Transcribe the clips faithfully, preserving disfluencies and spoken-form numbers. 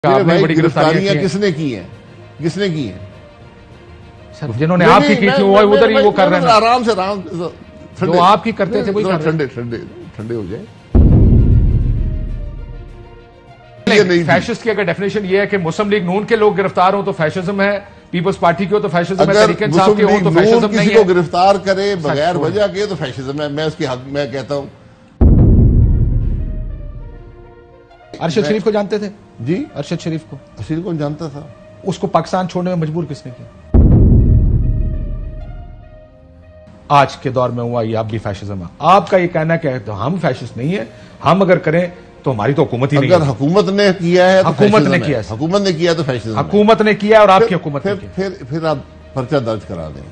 भाई गिरफ्तारियां किसने की हैं किसने की हैं सर, जिन्होंने आपकी की थी वो उधर ही वो कर रहे हैं। आराम से आराम जो आपकी करते थे वही ठंडे ठंडे ठंडे हो जाए। फैशिस्ट की अगर डेफिनेशन ये है कि मुस्लिम लीग नून के लोग गिरफ्तार हो तो फैशिज्म है, पीपल्स पार्टी की हो तो फैशिज्म है, तहरीक इंसाफ के हो तो फैशिज्म नहीं है। किसी को गिरफ्तार करे बगैर वजह के तो फैशिज्म है। मैं उसकी हक मैं कहता हूं। अरशद शरीफ को जानते थे जी? अरशद शरीफ को शरीफ को जानता था। उसको पाकिस्तान छोड़ने में मजबूर किसने किया? आज के दौर में हुआ ये अब भी फैशिज्म है। आपका ये कहना है कि हम फैशिस्ट नहीं है, हम अगर करें तो हमारी तो हुकूमत ही नहीं है। अगर हुकूमत ने किया है तो हुकूमत ने किया है हुकूमत ने किया तो फैशिज्म है। हुकूमत ने किया और आपकी हुकूमत ने किया। फिर फिर आप पर्चा दर्ज करा दें।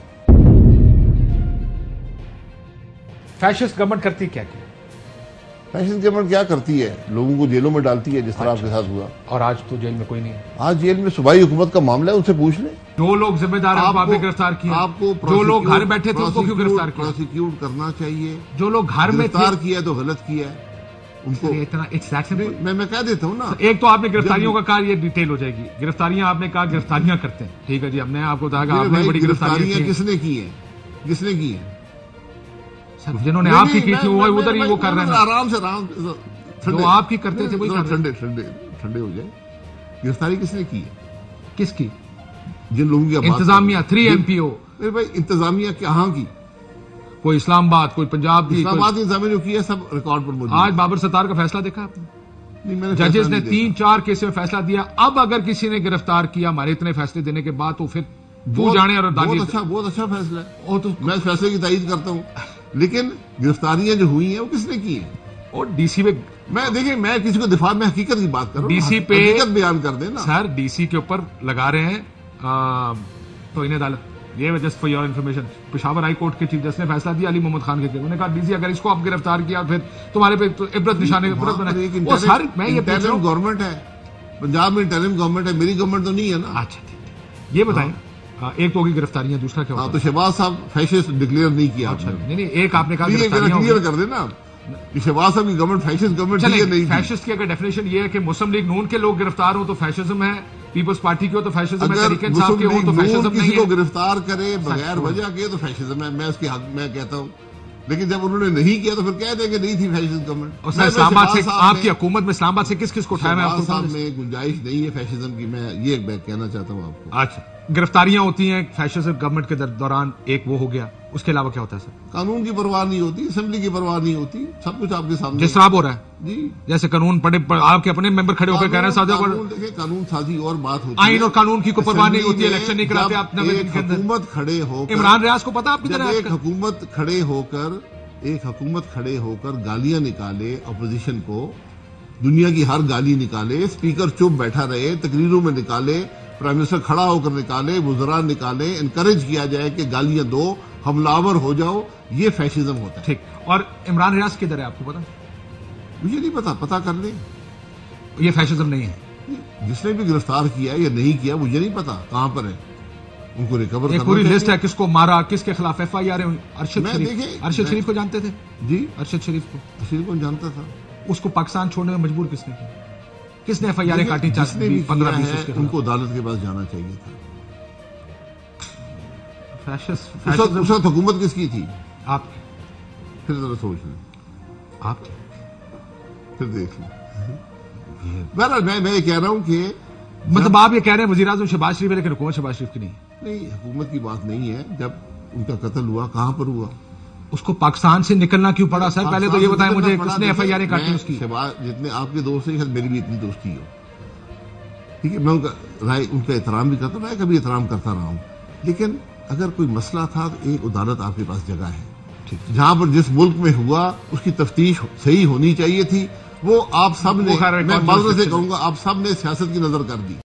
फैशिस्ट गवर्नमेंट करती क्या क्या? फैशिस्ट गवर्नमेंट क्या करती है? लोगों को जेलों में डालती है, जिस तरह आपके साथ हुआ। और आज तो जेल में कोई नहीं है। आज जेल में सूबाई हुकूमत का मामला है, उनसे पूछ लें। जो लोग जिम्मेदार हैं आपने गिरफ्तार किया, आपको जो लोग घर बैठे थे उनको क्यों गिरफ्तार किया? प्रोसिक्यूट करना चाहिए। जो लोग घर में गिरफ्तार किया तो गलत किया है उनको। इतना मैं मैं कह देता हूँ ना। एक तो आपने गिरफ्तारियों का कहा, ये डिटेल हो जाएगी। गिरफ्तारियां आपने कहा गिरफ्तारियां करते हैं, ठीक है जी, हमने आपको कहा आपने बड़ी गिरफ्तारियां किसने की है किसने की है? जिन्होंने आपकी की थी वो उधर ही वो कर रहे हैं। आराम से आराम जो आपकी करते थे वही ठंडे ठंडे ठंडे हो जाए। गिरफ्तारी किसने की है? किसकी? जिन लोगों की इंतजामिया थ्री एमपीओ। भाई इंतजामिया कहाँ की? कोई इस्लामाबाद, कोई पंजाब की। इस्लामाबाद की इंतजामिया जो की है सब रिकॉर्ड पर मौजूद। आज बाबर सत्तार का फैसला देखा आपने? जजेस ने तीन चार केस में फैसला दिया। अब अगर किसी ने गिरफ्तार किया हमारे इतने फैसले देने के बाद तो फिर वो जाने। और बहुत अच्छा बहुत अच्छा फैसला है। और तो मैं इस फैसले की तायीद करता हूँ। लेकिन गिरफ्तारियां जो हुई हैं वो किसने की है? और डीसी पे मैं देखिए, मैं किसी को दिफा में हकीकत की बात कर रहा हूं। डीसी पे हकीकत बयान कर देना सर। डीसी के ऊपर लगा रहे हैं तो इन्हें अदालत। ये just for your information, Peshawar high court के चीफ जस्टिस ने फैसला दिया अली मोहम्मद खान के। उन्होंने कहा डीसी अगर इसको आप गिरफ्तार किया फिर तुम्हारे पे तो इबरत निशाने इबरत बनाए। वो सर मैं ये पूछ रहा हूं, गवर्नमेंट है पंजाब में, इंटरिम गवर्नमेंट है, मेरी गवर्नमेंट तो नहीं है ना। अच्छा ठीक, ये बताएं एक तो होगी गिरफ्तारियां, दूसरा क्या? हाँ, तो शहबाज साहब फैशिस्ट डिक्लेयर नहीं किया। अच्छा नहीं नहीं, एक आपने कहा क्लियर कर देना कि शहबाज साहब की गवर्नमेंट फैशिस्ट गवर्नमेंट नहीं। फैशिस्ट की अगर डेफिनेशन ये है कि मुस्लिम लीग नून के लोग गिरफ्तार हो तो फैशिज्म है, पीपल्स पार्टी की हो तो फैशिज्म है, तहरीक इंसाफ के हो तो फैशिज्म नहीं है। किसी को गिरफ्तार करे बगैर वजह के तो फैशिज्म है। मैं उसकी हक मैं कहता हूँ। लेकिन जब उन्होंने नहीं किया तो फिर कह देंगे नहीं थी फैशिस्ट गवर्नमेंट। और इस्लामाबाद से आपकी हुकूमत में इस्लामाबाद से किस किस को उठाया? मैं आपको साहब में गुंजाइश नहीं है फैशिज्म की। मैं ये कहना चाहता हूँ आपको। अच्छा, गिरफ्तारियां होती हैं फैशिस्ट गवर्नमेंट के दौरान, एक वो हो गया। उसके अलावा क्या होता है सर? कानून की परवाह नहीं होती, असेंबली की परवाह नहीं होती, सब कुछ आपके सामने। जिस तरह हो रहा है जी, जैसे कानून पढ़े आपके अपने मेंबर खड़े होकर कह रहे हैं देखिए कानून साजी और बात होती है। आइन और कानून की कोई परवाह नहीं होती, इलेक्शन नहीं कराते आप। हुकूमत खड़े होकर, इमरान रियाज को पता आपकी तरह, एक हुकूमत खड़े होकर एक हुकूमत खड़े होकर गालियां निकाले अपोजिशन को, दुनिया की हर गाली निकाले, स्पीकर चुप बैठा रहे, तकरीरों में निकाले, प्राइम मिनिस्टर खड़ा होकर निकाले, वुज़रा निकाले, इनकरेज किया जाए कि गालियां दो, हमलावर हो जाओ, ये फैशिज्म होता है। ठीक। और इमरान रियाज किधर है आपको पता? मुझे नहीं पता, पता कर ले। ये फैशिज्म नहीं है। जिसने भी गिरफ्तार किया या नहीं किया मुझे नहीं पता कहां पर है, उनको रिकवर करना। पूरी लिस्ट है किसको मारा, किसके खिलाफ एफ आई आर है। अरशद शरीफ अरशद शरीफ को जानते थे जी? अरशद शरीफ को शरीफ को जानता था। उसको पाकिस्तान छोड़ने में मजबूर किसने किया? किसने एफ आई आर काटी? पंद्रह बीस उनको अदालत के पास जाना चाहिए था। फैशिस्ट उस वक्त हुकूमत किसकी थी? आपकी। फिर जरा सोच लें, आपकी फिर देख लें। बहरहाल मैं मैं ये कह रहा हूं कि मतलब आप ये कह रहे हैं वज़ीर आज़म शहबाज शरीफ है लेकिन हुकूमत शहबाज शरीफ की नहीं? नहीं, हुकूमत की बात नहीं है। जब उनका कत्ल हुआ कहां पर हुआ? उसको पाकिस्तान से निकलना क्यों पड़ा सर? पहले तो ये बताएं मुझे, किसने एफ आई आर काटी उसकी? शहबाज जितने आपके दोस्त हैं शायद मेरी भी इतनी दोस्ती हो, ठीक है, मैं उनका राय उनका एहतराम भी करता हूँ, मैं कभी एहतराम करता रहा हूँ। लेकिन अगर कोई मसला था तो एक अदालत आपके पास जगह है, ठीक, जहां पर जिस मुल्क में हुआ उसकी तफ्तीश सही होनी चाहिए थी। वो आप सब ने, मैं माजरत से कहूंगा, आप सब ने सियासत की नजर कर दी।